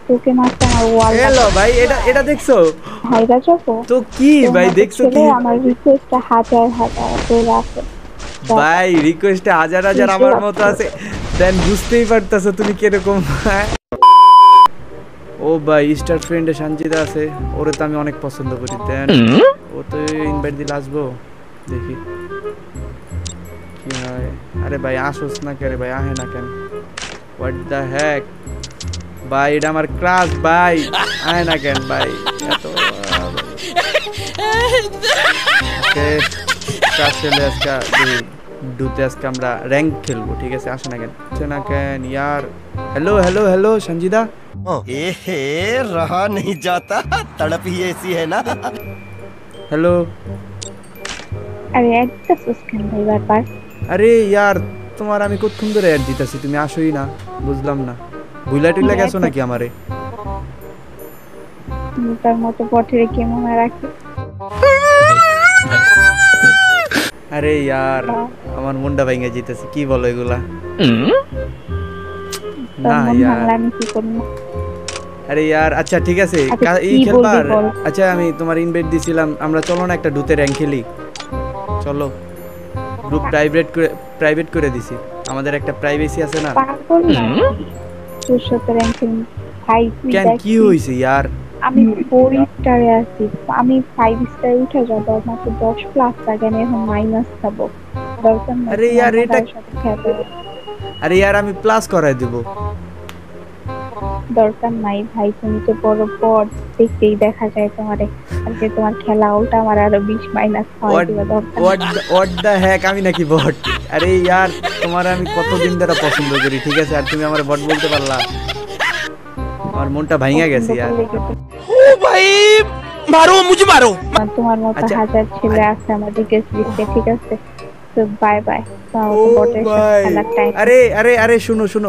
তোকে মারতে আমার ওয়াল হ্যালো ভাই, এটা এটা দেখছো ভাইরা যখন তো কি ভাই দেখছো কি আমার রিকোয়েস্টটা হাজার হাজার করে আছে ভাই, রিকোয়েস্টে হাজার হাজার আমার মতো আছে, দেন বুঝতেই পারতাছো তুমি কিরকম। ও ভাই, স্টার ফ্রেন্ডে সঞ্জিতা আছে, ওরে তো আমি অনেক পছন্দ করি, দেন ও তো ইনভাইট দিলে আসবো, দেখি কি হয়। আরে ভাই আসোস না কে রে ভাই, আহে না কেন, হোয়াট দ্য হ্যাক ভাই, এটা আমার ক্রাশ ভাই, আহে না কেন ভাই, এত ক্রাশ খেলে আজকে ডুতে আজকে আমরা র্যাঙ্ক খেলবো, ঠিক আছে, আসে না কেন, আসে না কেন ইয়ার। हेलो हेलो हेलो संजीदा। एहे रहा नहीं जाता, तड़प ही ऐसी है ना। हेलो। अरे একটা সেকেন্ড ভাই বারবার। আরে यार তোমার আমি কতক্ষণ ধরে অ্যাড দিতেছি, তুমি আসোই না, বুঝলাম না, ভুলা টুলা গেছো নাকি আমারে? তার মতো বটেরে কে মনে রাখে। আরে यार আমার মুন্ডা ভাঙা যেতেছে, কি বলো এগুলা? না यार আমি কি করব? আরে यार আচ্ছা ঠিক আছে, এই খেলবার, আচ্ছা আমি তোমার ইনভাইট দিছিলাম, আমরা চলো না একটা ডুতে র‍্যাঙ্ক খেলি, চলো, গ্রুপ প্রাইভেট করে দিছি, আমাদের একটা প্রাইভেসি আছে না। তোর সাথে র‍্যাঙ্ক খেলি ভাই, কেন কি হইছে यार? আমি 4 স্টারে আছি, আমি 5 স্টারে উঠে যাব, মাত্র 10 প্লাস লাগে, আমি এখন মাইনাস খাবো দরকার নেই। আরে यार এটা, আরে यार আমি প্লাস করাই দেব, দরকার নাই ভাই, তুমি তো বড় বট, দেখতেই দেখা যায় তোমারে, আজকে তোমার খেলা উল্টা আমার আরো 20 মাইনাস খাওয়াই দিবা, দরকার। হোয়াট দ্য হ্যাক, আমি নাকি বট? আরে यार তোমার আমি কতদিন ধরে পছন্দ করি, ঠিক আছে, আর তুমি আমার বট বলতে পারলা? আমার মনটা ভাঙা গেছে यार। ओ भाई मारो मुझे मारो। তোমার মতো হাজার ছেলে আছে আমার রিকোয়েস্ট লিস্টে, ঠিক আছে, তো বাই বাই। ও ভাই, আরে আরে আরে শুনো শুনো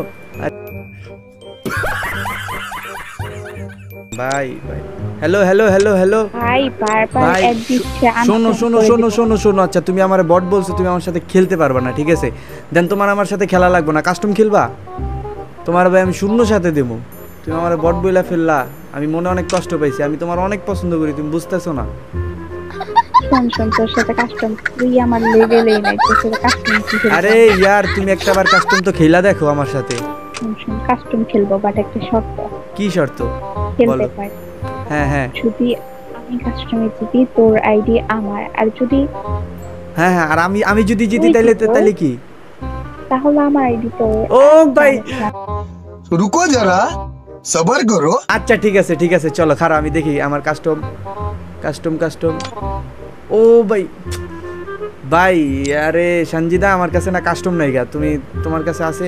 ভাই ভাই, হ্যালো হ্যালো হ্যালো হ্যালো ভাই, বারবার অ্যাড দিচ্ছে, শোনো শোনো শোনো শোনো শোনো, আচ্ছা তুমি আমার বট বলছো, তুমি আমার সাথে খেলতে পারবা না, ঠিক আছে, দেন তোমার আমার সাথে খেলা লাগবে না, কাস্টম খেলবা, তোমার ভাই আমি শূন্য সাথে দেবো, তুমি আমার বট বইলা ফেললা, আমি মনে অনেক কষ্ট পাইছি, আমি তোমার অনেক পছন্দ করি, তুমি বুঝতেছো না? শোন শোন, তোর সাথে কাস্টম তুই আমার লেভেলেই নাই, তোর সাথে কাস্টম কি খেলবো? আরে यार তুমি একটাবার কাস্টম তো খেলা দেখো আমার সাথে। শোন শোন, কাস্টম খেলবো, বাট একটা শর্ত। কি শর্ত? খেলতে পারি, হ্যাঁ হ্যাঁ, যদি আমি কাস্টমে জিতি তোর আইডি আমার, আর যদি হ্যাঁ হ্যাঁ, আর আমি যদি জিতি তাহলে কি? তাহলে আমার আইডি তো। ও ভাই रुको जरा सबर करो। আচ্ছা ঠিক আছে ঠিক আছে, চলো খারাপ, আমি দেখি আমার কাস্টম কাস্টম কাস্টম। ও ভাই ভাই, আরে সঞ্জিদা আমার কাছে না কাস্টম নাই গা, তোমার কাছে আছে?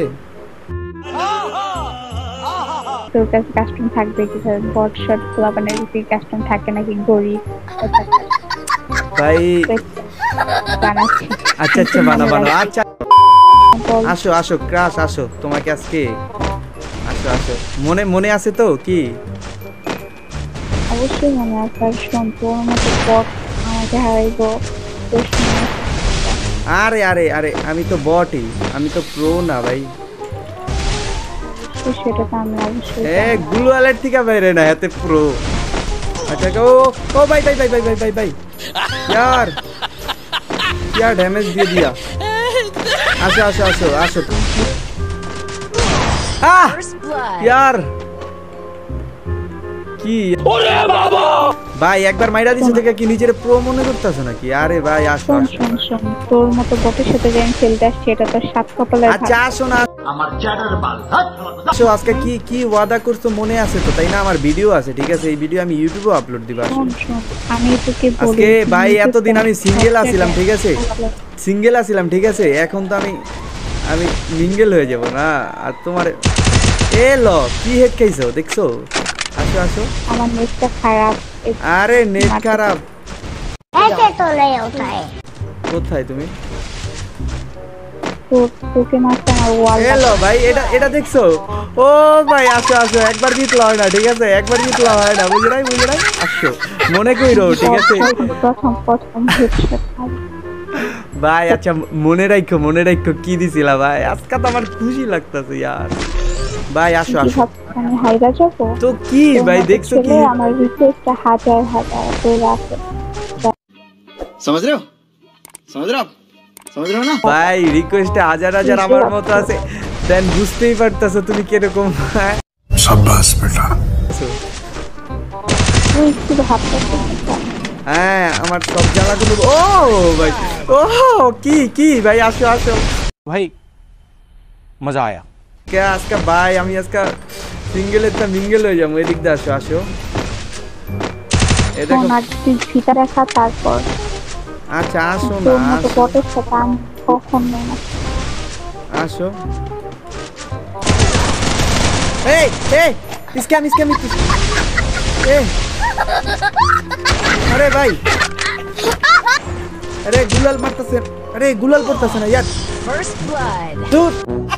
তোর কাছে কাস্টম থাকবে কি? বট শট খোলা বানাই কি কাস্টম থাকে নাকি? গরিব ভাই বানাচ্ছি। আচ্ছা আচ্ছা বানাবো, আচ্ছা আসো আসো ক্রাশ আসো, তোমাকে আজকে আসো আসো, মনে আছে তো কি? অবশ্যই মনে আছে, আর শোন, তোর মতো বট আমাকে হারাইবো? আরে আরে আরে আমি তো বটই, আমি তো প্রো না ভাই। সেটা তো আমি অবশ্যই গ্লু অ্যালার্ট থেকে বাইরে না, এতে প্রো। আচ্ছা ও ভাই ভাই ভাই ভাই ভাই ভাই ভাই यार क्या डैमेज दे दिया। আসো আসো আসো আসো, यार কি ওরে বাবা ভাই, একবার মাইরা দিছে থেকে কি নিজের প্রো মনে করতেছ নাকি? আরে ভাই আসো শোন, তোর মতো বটের সাথে গেম খেলতে আসছে, এটা তো সাত কপালের। আচ্ছা আসো না, আমার চ্যাটার বাল আসো, আজকে কি ওয়াদা করছো মনে আছে তো, তাই না? আমার ভিডিও আছে, ঠিক আছে, এই ভিডিও আমি ইউটিউবে আপলোড দিব। আমি তোকে বলি আজকে ভাই এতদিন আমি সিঙ্গেল আছিলাম, ঠিক আছে, সিঙ্গেল আছিলাম, ঠিক আছে, এখন তো আমি মিঙ্গেল হয়ে যাব না, আর তোমার লো কি হেড খাইছো দেখছো? আসো আসো, আমার নেটটা খারাপ। আরে নেট খারাপ ऐसे तो नहीं होता है। কোথায় তুমি? তোকে মারতে আমার ওয়াল। হ্যালো ভাই, এটা দেখছো? ও ভাই আসো আসো, একবার জিতলা হয় না, ঠিক আছে, একবার জিতলা হয় না, বুঝে নাই আসো, মনে কইরো, ঠিক আছে প্রথম হেডশট ভাই। আচ্ছা মনে রাখো কি দিছিলা ভাই, আজকে তো আমার খুশি লাগতেছে यार। ভাই আসো কি আসো ভাবছো আমি হাইরা যাবো? তো কি ভাই দেখছো কি আমার রিকোয়েস্টটা হাজার হাজার করে আছে। समझ रहे हो समझ रहे हो आप समझ रहे हो ना ভাই রিকোয়েস্টে হাজার হাজার আমার মতো আছে, দেন বুঝতেই পারতাছো তুমি কিরকম। शाबाश बेटा। তুই একটু ভাবতেছো হ্যাঁ আমার সব জায়গাগুলো ও ভাই ও কি কি ভাই আসো আসো भाई मजा आया। কে আজকে ভাই আমি আজকে সিঙ্গেলের তা মিঙ্গেল হয়ে যাবো, এদিক দিয়ে আসো আসো এ দেখো। ফিতা দেখা তারপর আচ্ছা আসো না তোর মতো আসো, বটের সাথে আমি কখনো না। আসো এই এই স্ক্যাম স্ক্যাম এই আরে ভাই আরে গুলাল মারতেছে, আরে গুলাল করতেছে না ইয়ার দূর।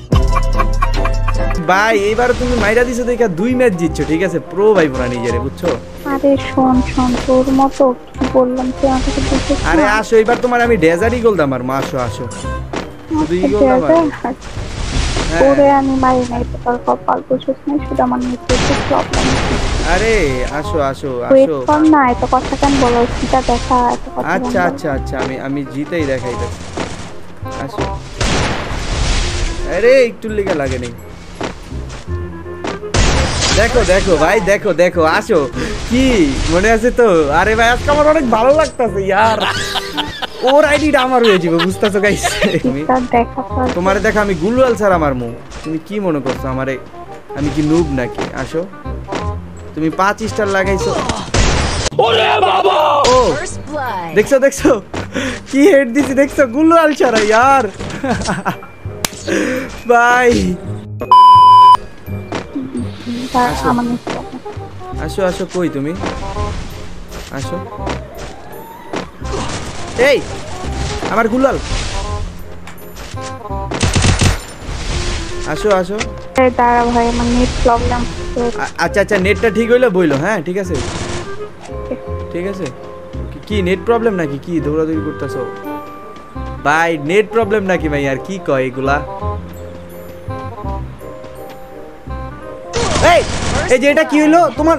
ভাই এইবার তুমি মাইরা দিছো দেখা 2 ম্যাচ জিতছো, ঠিক আছে প্রো ভাই বোনা নিজেরে বুঝছো। আরে শোন শোন তোর মতো কি বললাম তুই আমাকে বুঝছিস না? আরে আসো এবার তোমার আমি ডেজার্টই গোল দাম আর মা আসো আসো দুই গোল দাম আর। হ্যাঁ। ওরে আমি মারি নাই তো তোর কপাল বুঝছিস না, শুধু আমার নিতে প্রবলেম। আরে আসো আসো ওয়েট আসো কর না, এত কথা কেন বলো? ফিতা দেখা এত কথা কেন আচ্ছা বলো? আচ্ছা আচ্ছা আমি জিতেই দেখাইতেছি আসো। আরে একটু লেগে লাগে নেই, দেখো দেখো ভাই দেখো দেখো আসো কি মনে আছে তো? আরে ভাই আজকে আমার অনেক ভালো লাগতেছে ইয়ার, ওর আইডিটা আমার হয়ে যাবে বুঝতেছো গাইস। তুমি ফিতা দেখা পর তোমারে দেখা আমি গুলওয়াল স্যার আমার মুখ, তুমি কি মনে করছো আমারে আমি কি নুব নাকি? আসো তুমি 5 স্টার লাগাইছো, ওরে বাবা ও দেখছো দেখছো কি হেড দিছি দেখছো গুলওয়াল ছাড়া ইয়ার ভাই। আমার নিতে আসো আসো কই তুমি আসো, এই আমার গুলাল আসো আসো। দাঁড়া ভাই আমার নেট প্রবলেম। আচ্ছা আচ্ছা নেটটা ঠিক হইলো বইলো, হ্যাঁ ঠিক আছে ঠিক আছে। কি নেট প্রবলেম নাকি কি দৌড়াদৌড়ি করতেছো? ভাই নেট প্রবলেম নাকি ভাই আর কি কয় এগুলা? এই এই যে এটা কি হইলো তোমার?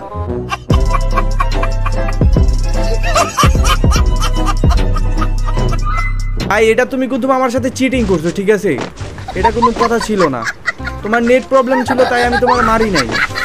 ভাই এটা তুমি কিন্তু আমার সাথে চিটিং করছো, ঠিক আছে এটা কোনো কথা ছিল না, তোমার নেট প্রবলেম ছিল তাই আমি তোমার মারি নাই।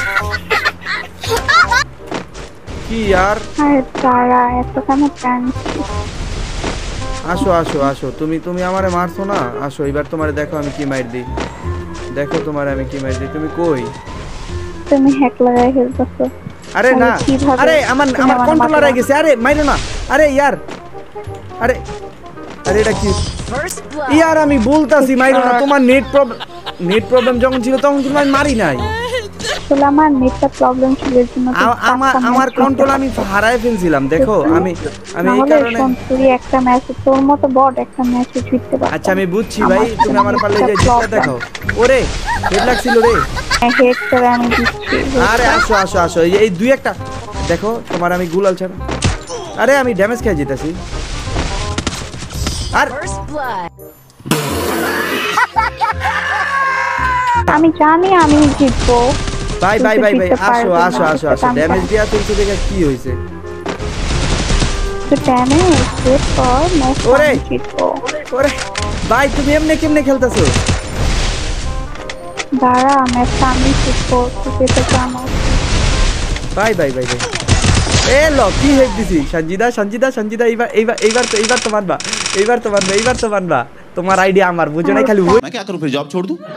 কি আর আরে দাঁড়া এত কেন টানছিস? আসো আসো আসো তুমি তুমি আমারে মারছো না, আসো এবার তোমারে দেখো আমি কি মার দিই, দেখো তোমারে আমি কি মার দিই। তুমি কই? তুমি হ্যাক লাগাই ফেলতেছো। আরে না কিভাবে? আরে আমার তুমি আমার আমার কন্ট্রোলার মাথা- হয়ে গেছে, আরে মাইরো না, আরে ইয়ার আরে আরে এটা কি ইয়ার আমি বলতাছি মাইরো না, তোমার নেট প্রবলেম যখন ছিল তখন কিন্তু আমি মারি নাই। আসলে আমার নেটটা প্রবলেম ছিল এর জন্য তো আমার পাঁচটা আমার match কন্ট্রোল জিততে আমি হারায় ফেলছিলাম, দেখো আমি আমি এই নাহলে কারণে। শোন, তুই একটা ম্যাচ তোর মতো বট একটা ম্যাচ জিততে পারত। আচ্ছা আমি বুঝছি ভাই, তুমি আমার পারলে যে জিতটা দেখাও। ওরে হেড লাগছিল রে, হেড করে আমি দিচ্ছি। আরে আসো আসো আসো এই দুই একটা দেখো তোমার আমি গুলাল ছাড়া, আরে আমি ড্যামেজ খেয়ে যেতেছি আর আমি জানি আমি জিতবো। ভাই ভাই ভাই ভাই জিততে আসো পারবো আসো না, আসো আসো আমি ড্যামেজ জানি। দিয়া তুলছে দেখে কি হয়েছে? তো ড্যামেজ ওয়েট কর, ম্যাচ ওরে! আমি জিতবো। ওরে ভাই তুমি এমনি কেমনে খেলতেছো? দাঁড়া ম্যাচটা আমি জিতবো, তুই যেতে জানো। ভাই ভাই ভাই ভাই এ লো কি হেড দিছি সঞ্জিদা সঞ্জিদা সঞ্জিদা এইবার এইবার এইবার তো এইবার তো মানবা, এইবার তো মানবা, এইবার তো মানবা, তোমার আইডিয়া আমার বুঝো নাই খালি मैं क्या करूं फिर जॉब छोड़ दूं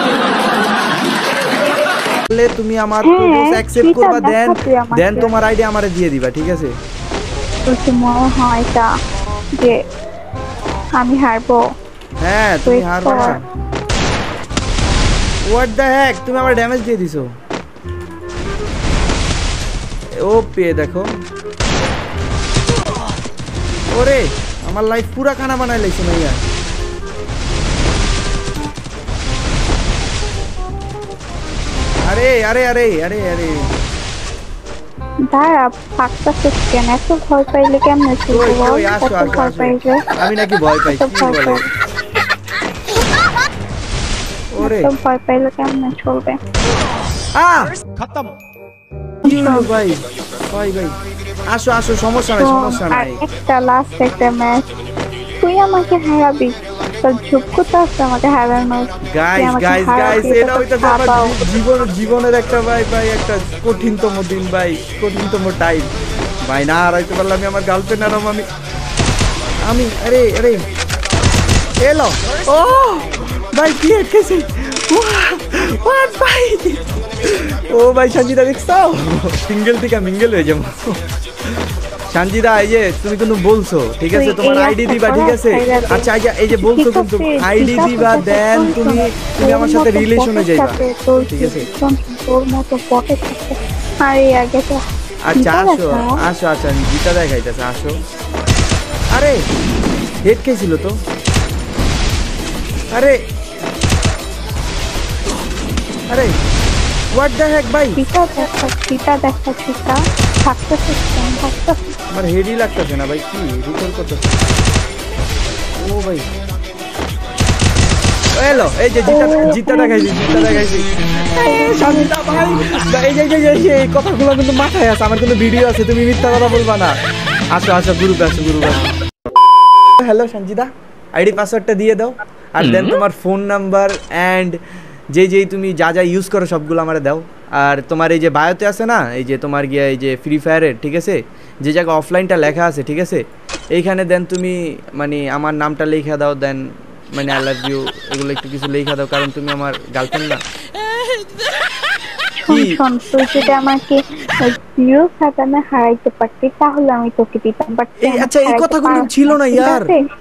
বললে তুমি আমার হ্যাঁ, প্রপোজ অ্যাকসেপ্ট সেটা করবা, দেন দেখাতে আমাকে। দেন তোমার আইডিয়া আমারে দিয়ে দিবা, ঠিক আছে? তোর কি মনে হয় এটা যে আমি হারবো? হ্যাঁ তুমি Wait হারবা না। for- হোয়াট দ্য হ্যাক তুমি আমার ড্যামেজ দিয়ে দিছো। ও পে দেখো, ওরে আমার লাইফ পুরা খানা বানাই লাইছে ভাইয়া। আরে আরে আরে আরে আরে দাঁড়া ফাঁকটা কেন এত ভয় পাইলে কেমন কই কই আসো আসো ভয় আসো পাইলে আমি নাকি ভয় পাই? এত কি ভয় বলে? পাইলে ওরে এত ভয় পাইলে কেমন চলবে? खत्म। কি হলো ভাই? ভাই ভাই আসো আসো, সমস্যা নাই সমস্যা আর নাই। একটা লাস্ট একটা ম্যাচ, তুই আমাকে হারাবি, তোর যোগ্যতা আছে আমাকে হারানোর। গাইস গাইস গাইস, এটা হইতাছে আমার জীবনের একটা ভাই ভাই একটা কঠিনতম দিন ভাই, কঠিনতম টাইম ভাই। না হারাইতে পারলাম আমি আমার গার্লফ্রেন্ড আর আমি আরে আরে এলো। ও ভাই কি একেছে ওয়াট ভাই। ও ভাই সঞ্জিদা দেখছো, সিঙ্গেল থেকে মিঙ্গেল হয়ে যাবো। সঞ্জিদা এই যে তুমি কিন্তু বলছো ঠিক আছে, তোমার আইডি দিবা ঠিক আছে। আচ্ছা এই যে বলছো কিন্তু আইডি দিবা, দেন তুমি আমার সাথে রিলেশনে যাইবা ঠিক আছে। তোর মতো পটে থাকতে আরে আগে তো। আচ্ছা আসো আসো, আচ্ছা জিতা দেখাইতেছে আসো। আরে হেড খেয়েছিল তো, আরে আরে হোয়াট দ্য হেক ভাই। চিতা দেখা থাকতেছে। আমার হেডই লাগতেছে না ভাই, কি রিকল করতেছে। ও ভাই এলো, এই যে জিতা দেখাইছি। সঞ্জিতা ভাই এই কথাগুলো কিন্তু মাথায় আছে, আমার কিন্তু ভিডিও আছে, তুমি মিথ্যা কথা বলবা না। আসো আসো গ্রুপে আসো গ্রুপে আসো। হ্যালো সঞ্জিতা, আইডি পাসওয়ার্ডটা দিয়ে দাও, আর দেন তোমার ফোন নাম্বার অ্যান্ড যেই তুমি যা যা ইউজ করো সবগুলো আমারে দাও। আর তোমার এই যে বায়োতে আছে না, এই যে তোমার গিয়া এই যে ফ্রি ফায়ারের ঠিক আছে, যে জায়গায় অফলাইনটা লেখা আছে ঠিক আছে, এইখানে দেন তুমি মানে আমার নামটা লেখা দাও, দেন মানে আই লাভ ইউ এগুলো একটু কিছু লেখা দাও, কারণ তুমি আমার গার্লফ্রেন্ড না। শোন, তুই যদি আমাকে জিরো সাতানে হারাইতে পারতি তাহলে আমি তোকে দিতাম, বাট আচ্ছা এই কথাগুলো ছিল না ইয়ার।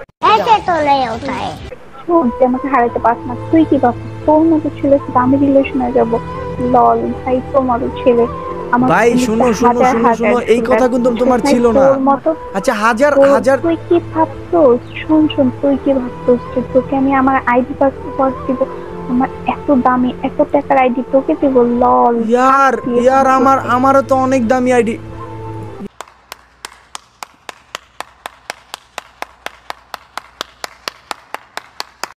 তুই আমাকে হারাইতে পারছ না, তুই কি ভাবছিস তোর মতো ছেলে সাথে আমি রিলেশনে যাবো? লল ভাই, তোমার ছেলে আমার ভাই শুনো শুনো শুনো শুনো, এই কথা কিন্তু তোমার ছিল না। আচ্ছা হাজার তুই কি ভাবছোস? শোন, তুই কি ভাবছোস যে তোকে আমি আমার আইডি পাসওয়ার্ড দিব? আমার এত দামি এত টাকার আইডি তোকে দিব? লল ইয়ার আমারও তো অনেক দামি আইডি।